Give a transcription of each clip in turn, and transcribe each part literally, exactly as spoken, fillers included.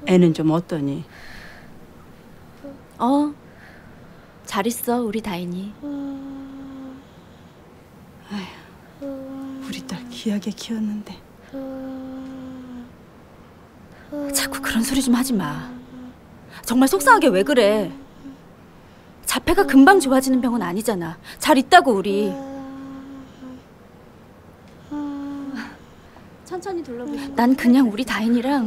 애는 좀 어떠니? 어, 잘 있어 우리 다인이. 아휴, 우리 딸 귀하게 키웠는데. 자꾸 그런 소리 좀 하지 마. 정말 속상하게 왜 그래? 자폐가 금방 좋아지는 병은 아니잖아. 잘 있다고 우리. 천천히 둘러보자. 난 그냥 우리 다인이랑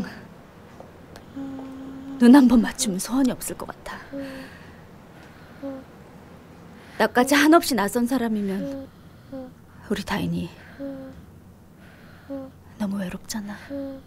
눈 한 번 맞추면 소원이 없을 것 같아. 나까지 한없이 낯선 사람이면 우리 다인이 너무 외롭잖아.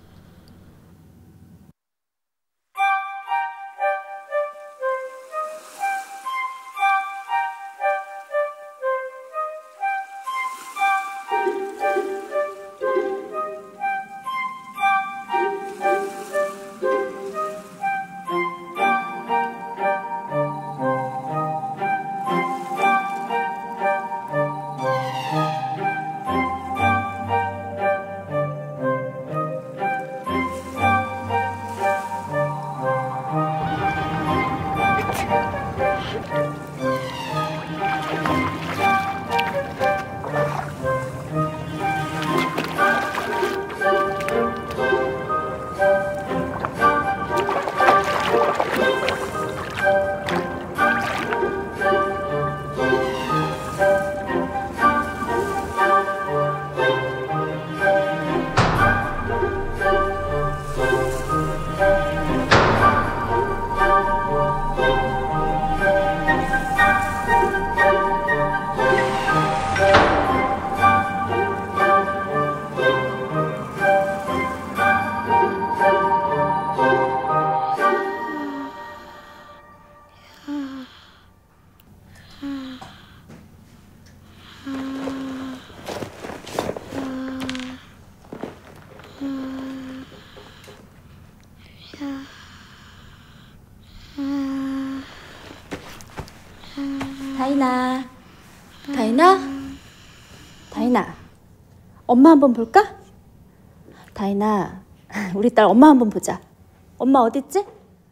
다인아, 다인아, 다인아, 엄마 한번 볼까? 다인아, 우리 딸 엄마 한번 보자. 엄마 어딨지?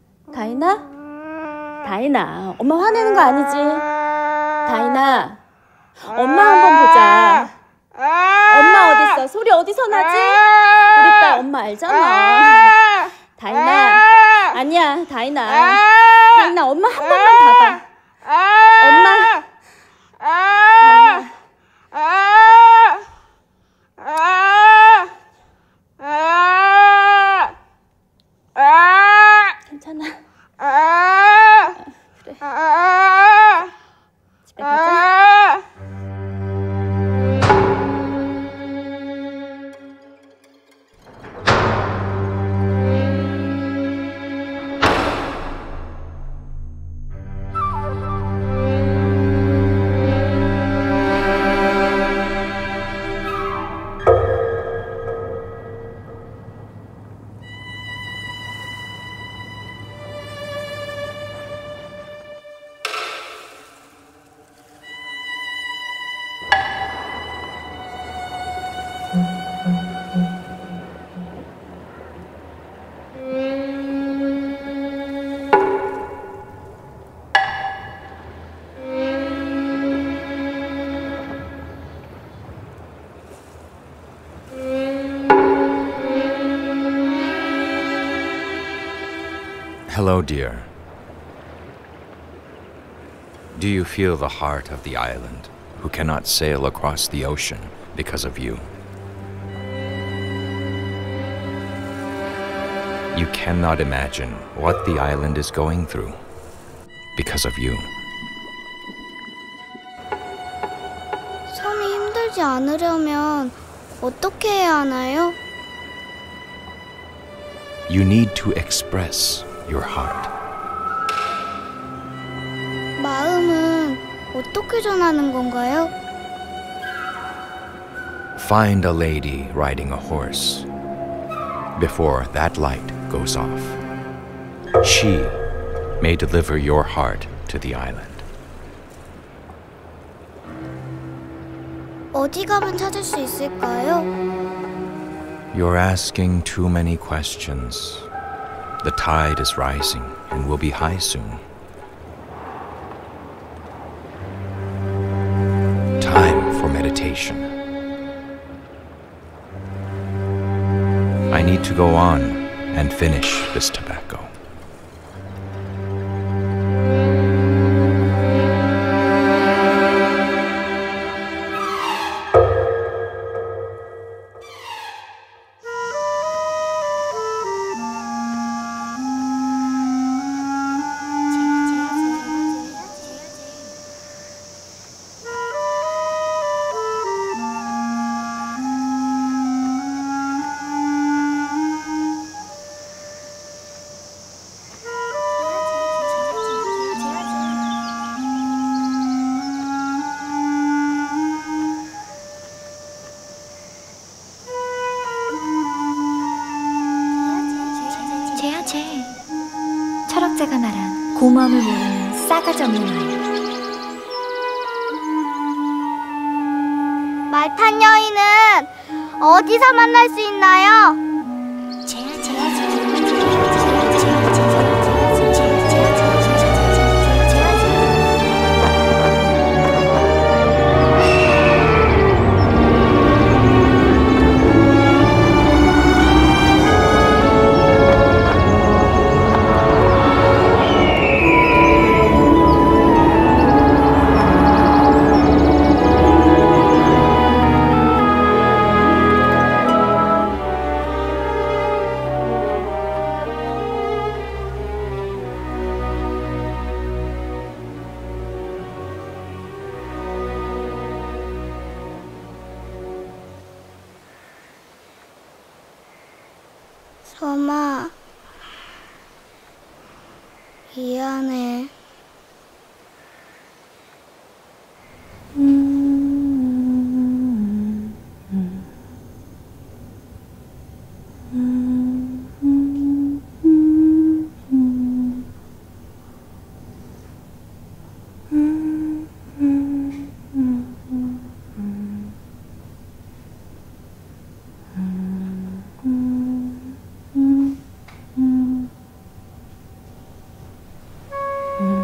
다인아, 다인아, 엄마 화내는 거 아니지? 다인아, 엄마 한번 보자. 엄마 어딨어? 소리 어디서 나지? 우리 딸 엄마 알잖아. 다인아, 아니야, 다인아. 다인아, 엄마 한 번만 봐봐. 엄마. 다인아. 괜찮아. 그래. 집에 가자. Hello, dear. Do you feel the heart of the island, who cannot sail across the ocean because of you? You cannot imagine what the island is going through because of you. 섬이 힘들지 않으려면 어떻게 해야 하나요? You need to express your heart. 마음은 어떻게 전하는 건가요? Find a lady riding a horse. Before that light goes off, she may deliver your heart to the island. 어디 가면 찾을 수 있을까요? You're asking too many questions. The tide is rising and will be high soon. Time for meditation. I need to go on and finish this tobacco. 쟤야 쟤. 철학자가 말한 고마움을 모르는 싸가지 없는 아이. 말탄 여인은 어디서 만날 수 있나요? 쟤야 쟤야 쟤. 섬아, 미안해. 음.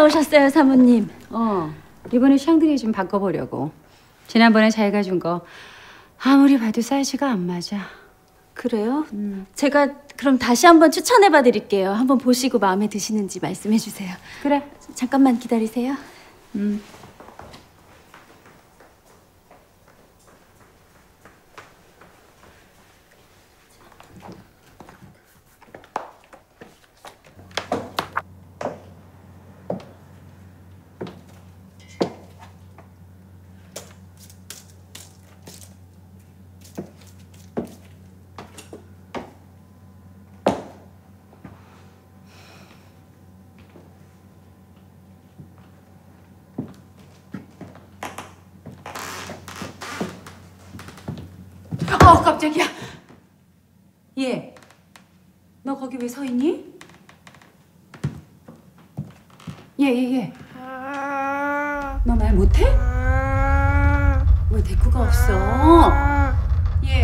나오셨어요, 사모님. 어, 이번에 샹들리에 좀 바꿔보려고. 지난번에 자기가 준 거 아무리 봐도 사이즈가 안 맞아. 그래요? 음. 제가 그럼 다시 한번 추천해봐 드릴게요. 한번 보시고 마음에 드시는지 말씀해 주세요. 그래. 잠깐만 기다리세요. 음. 어, 깜짝이야. 얘, 너 거기 왜 서 있니? 얘, 얘, 얘. 너 말 못해? 왜 대꾸가 없어? 얘. 얘.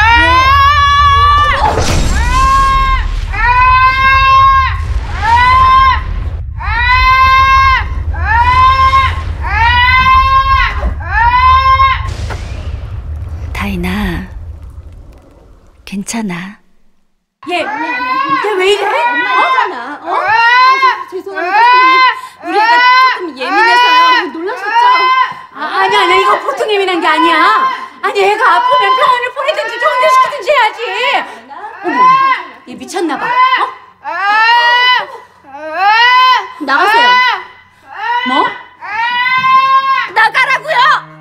다이나, 괜찮아. 얘, 얘 왜 이래? 엄마 있잖아. 어? 아, 죄송합니다, 사모님. 우리 애가 조금 예민해서요. 놀라셨죠? 아, 아니 아니 이거 보통 예민한 게 아니야. 아니 애가 아프면 병원을 보내든지 정지시키든지 해야지. 어머, 얘 미쳤나 봐. 어? 나가세요. 뭐? 나가라고요!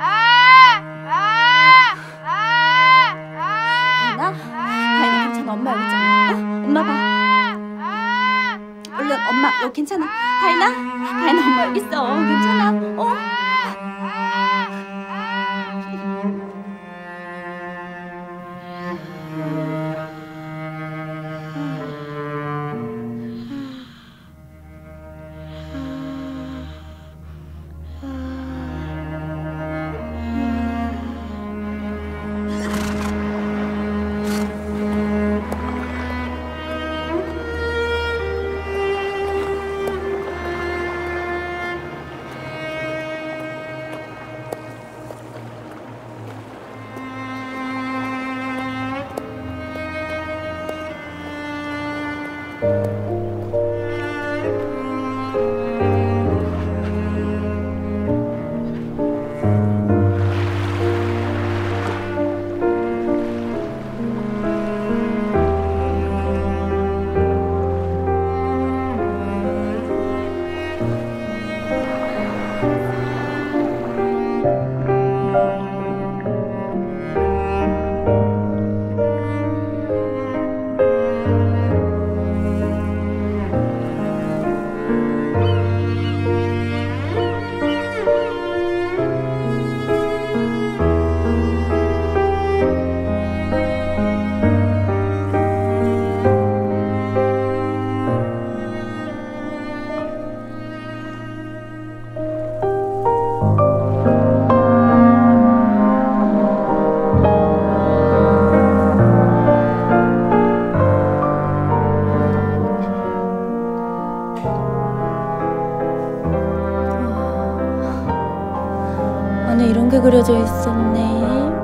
다이나? 다이나 괜찮아. 엄마 여기 있잖아. 어? 엄마 봐. 얼른 엄마 여기 괜찮아. 다이나? 다이나 엄마 여기 있어. 괜찮아. 어? 안에 이런 게 그려져 있었네.